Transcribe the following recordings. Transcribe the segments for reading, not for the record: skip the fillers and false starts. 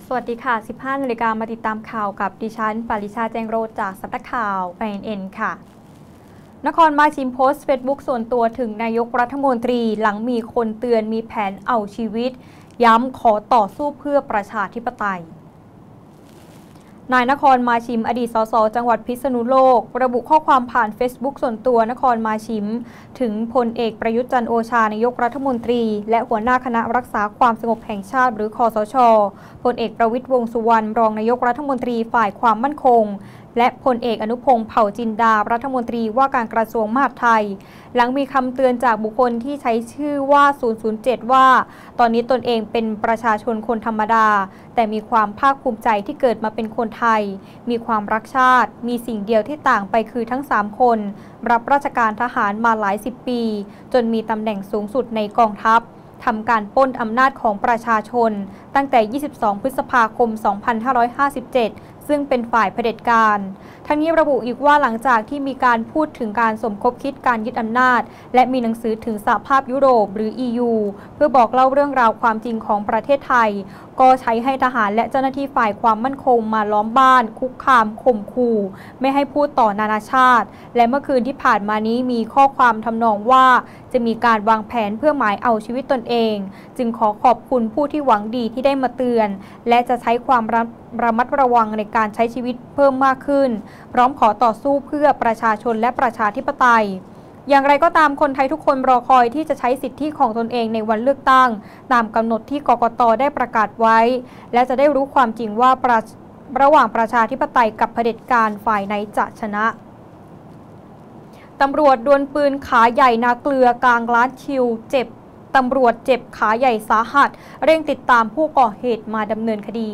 สวัสดีค่ะ 15 นาฬิกามาติดตามข่าวกับดิฉันปริชาแจงโรจจากสำนักข่าว INN ค่ะนครมาชิมโพสต์เฟซบุ๊กส่วนตัวถึงนายกรัฐมนตรีหลังมีคนเตือนมีแผนเอาชีวิตย้ำขอต่อสู้เพื่อประชาธิปไตยนายนครมาชิมอดีตสสจังหวัดพิษณุโลกระบุข้อความผ่านเฟซบุ๊กส่วนตัวนครมาชิมถึงพลเอกประยุทธ์จันทร์โอชานายกรัฐมนตรีและหัวหน้าคณะรักษาความสงบแห่งชาติหรือคสช.พลเอกประวิตรวงษ์สุวรรณรองนายกรัฐมนตรีฝ่ายความมั่นคงและพลเอกอนุพงษ์เผ่าจินดารัฐมนตรีว่าการกระทรวงมหาดไทยหลังมีคำเตือนจากบุคคลที่ใช้ชื่อว่า 007 ว่าตอนนี้ตนเองเป็นประชาชนคนธรรมดาแต่มีความภาคภูมิใจที่เกิดมาเป็นคนไทยมีความรักชาติมีสิ่งเดียวที่ต่างไปคือทั้ง3คนรับราชการทหารมาหลาย10 ปีจนมีตำแหน่งสูงสุดในกองทัพทำการปล้นอำนาจของประชาชนตั้งแต่ 22 พฤษภาคม 2557 ซึ่งเป็นฝ่ายเผด็จการทั้งนี้ระบุอีกว่าหลังจากที่มีการพูดถึงการสมคบคิดการยึดอำนาจและมีหนังสือถึงสหภาพยุโรปหรือ EU เพื่อบอกเล่าเรื่องราวความจริงของประเทศไทยก็ใช้ให้ทหารและเจ้าหน้าที่ฝ่ายความมั่นคงมาล้อมบ้านคุกคามข่มขู่ไม่ให้พูดต่อนานาชาติและเมื่อคืนที่ผ่านมานี้มีข้อความทำนองว่าจะมีการวางแผนเพื่อหมายเอาชีวิตตนเองจึงขอขอบคุณผู้ที่หวังดีที่ได้มาเตือนและจะใช้ความระมัดระวังในการใช้ชีวิตเพิ่มมากขึ้นพร้อมขอต่อสู้เพื่อประชาชนและประชาธิปไตยอย่างไรก็ตามคนไทยทุกคนรอคอยที่จะใช้สิทธิของตนเองในวันเลือกตั้งตามกำหนดที่กกต.ได้ประกาศไว้และจะได้รู้ความจริงว่าระหว่างประชาธิปไตยกับเผด็จการฝ่ายไหนจะชนะตำรวจดวลปืนขาใหญ่นาเกลือกลางร้านชิวเจ็บตำรวจเจ็บขาใหญ่สาหัสเร่งติดตามผู้ก่อเหตุมาดำเนินคดี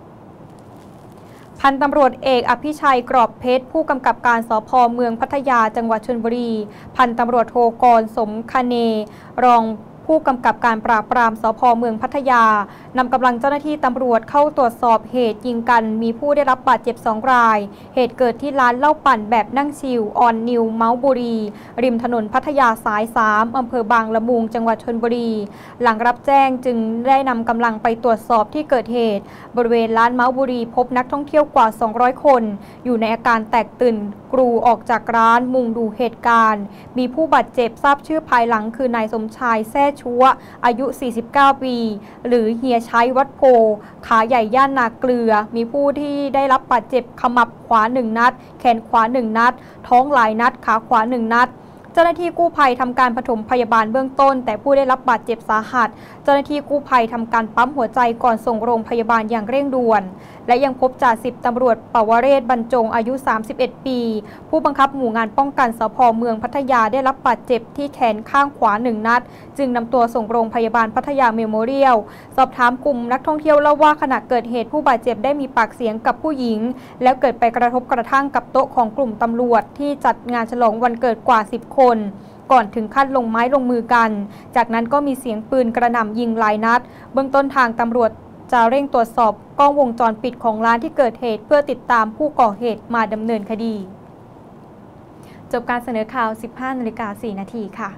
พันตำรวจเอกอภิชัยกรอบเพชรผู้กำกับการสภ.เมืองพัทยาจังหวัดชลบุรีพันตำรวจโทกรสมคเนรองผู้กำกับการปราบปรามสภ.เมืองพัทยานำกำลังเจ้าหน้าที่ตำรวจเข้าตรวจสอบเหตุยิงกันมีผู้ได้รับบาดเจ็บ2 รายเหตุเกิดที่ร้านเหล้าปั่นแบบนั่งชิลออนนิวเมาส์บุรีริมถนนพัทยาสาย3อำเภอบางละมุงจังหวัดชลบุรีหลังรับแจ้งจึงได้นำกำลังไปตรวจสอบที่เกิดเหตุบริเวณร้านเมาส์บุรีพบนักท่องเที่ยวกว่า200 คนอยู่ในอาการแตกตื่นกรูออกจากร้านมุงดูเหตุการณ์มีผู้บาดเจ็บทราบชื่อภายหลังคือนายสมชายแซ่ชัวอายุ 49 ปีหรือเฮียชัยวัดโพขาใหญ่ย่านนาเกลือมีผู้ที่ได้รับบาดเจ็บขมับขวา1 นัดแขนขวา1 นัดท้องหลายนัดขาขวา1 นัดเจ้าหน้าที่กู้ภัยทำการปฐมพยาบาลเบื้องต้นแต่ผู้ได้รับบาดเจ็บสาหัสเจ้าหน้าที่กู้ภัยทำการปั๊มหัวใจก่อนส่งโรงพยาบาลอย่างเร่งด่วนและยังพบจ่าสิบตำรวจปวเรศบรรจงอายุ 31 ปีผู้บังคับหมู่งานป้องกันสภ.เมืองพัทยาได้รับบาดเจ็บที่แขนข้างขวา1 นัดจึงนำตัวส่งโรงพยาบาลพัทยาเมโมเรียลสอบถามกลุ่มนักท่องเที่ยวเล่าว่าขณะเกิดเหตุผู้บาดเจ็บได้มีปากเสียงกับผู้หญิงแล้วเกิดไปกระทบกระทั่งกับโต๊ะของกลุ่มตำรวจที่จัดงานฉลองวันเกิดกว่า10 คนก่อนถึงขั้นลงไม้ลงมือกันจากนั้นก็มีเสียงปืนกระหน่ำยิงหลายนัดเบื้องต้นทางตำรวจจะเร่งตรวจสอบกล้องวงจรปิดของร้านที่เกิดเหตุเพื่อติดตามผู้ก่อเหตุมาดำเนินคดีจบการเสนอข่าว 15:04 นาทีค่ะ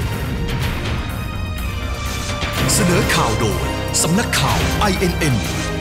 เสนอข่าวโดยสำนักข่าว INN